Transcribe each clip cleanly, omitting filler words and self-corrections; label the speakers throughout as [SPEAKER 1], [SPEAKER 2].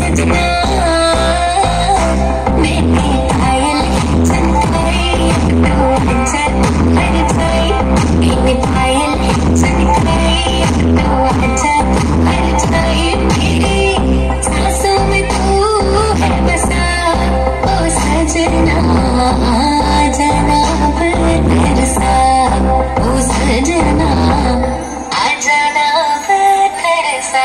[SPEAKER 1] सजना मैंने पायल चमकाई तो अच्छा लग जाए मैंने पायल चमकाई तो अच्छा लग जाए मेरी सांसों में तू है बसा ओ सजना जाना बरसा ओ सजना आ जाना बरसा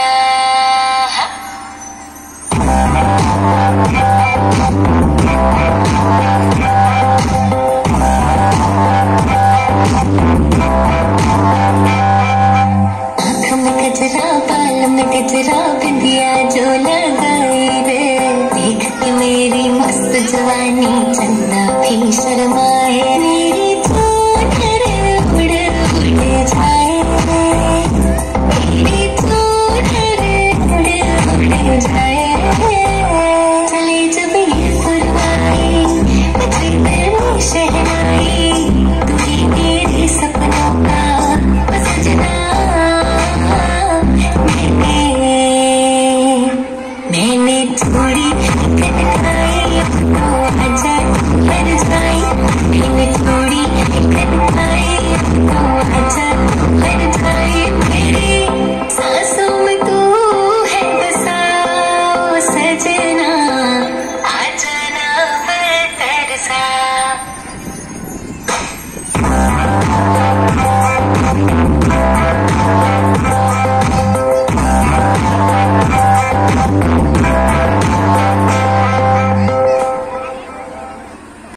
[SPEAKER 1] आँख में गजरा बाल में गजरा बिंदिया जो लगाई रे देख के मेरी मस्त जवानी चंदा भी शर्माए मेरी चोट उड़ उड़ जाए मेरी चोट उड़ उड़ जाए चले जब ये फुरवाई बजे तेरी शहनाई तू ही मेरे सपनों का सजना मैंने थोड़ी कटकाई तो आजा कर जाए मैंने थोड़ी